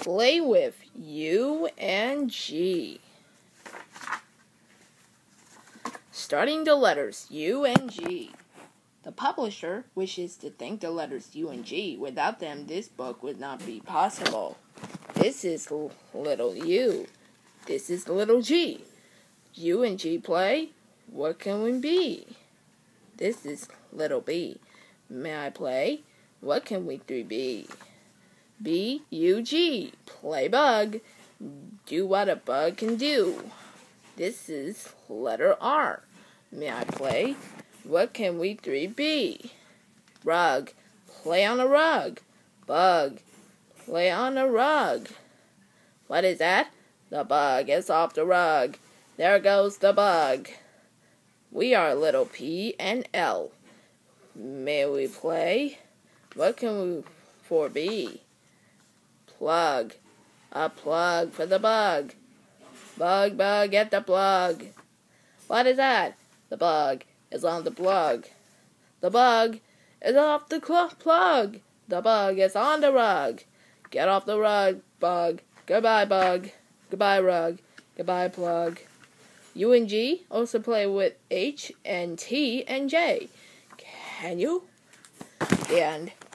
Play with U and G. Starting the letters U and G. The publisher wishes to thank the letters U and G. Without them, this book would not be possible. This is little U. This is little G. U and G play. What can we be? This is little B. May I play? What can we three be? B-U-G. Play bug. Do what a bug can do. This is letter R. May I play? What can we three be? Rug. Play on a rug. Bug. Play on a rug. What is that? The bug is off the rug. There goes the bug. We are little P and L. May we play? What can we for B? Plug. A plug for the bug. Bug, bug, get the plug. What is that? The bug is on the plug. The bug is off the plug. The bug is on the rug. Get off the rug, bug. Goodbye, bug. Goodbye, rug. Goodbye, plug. U and G also play with H and T and J. Can you? The end.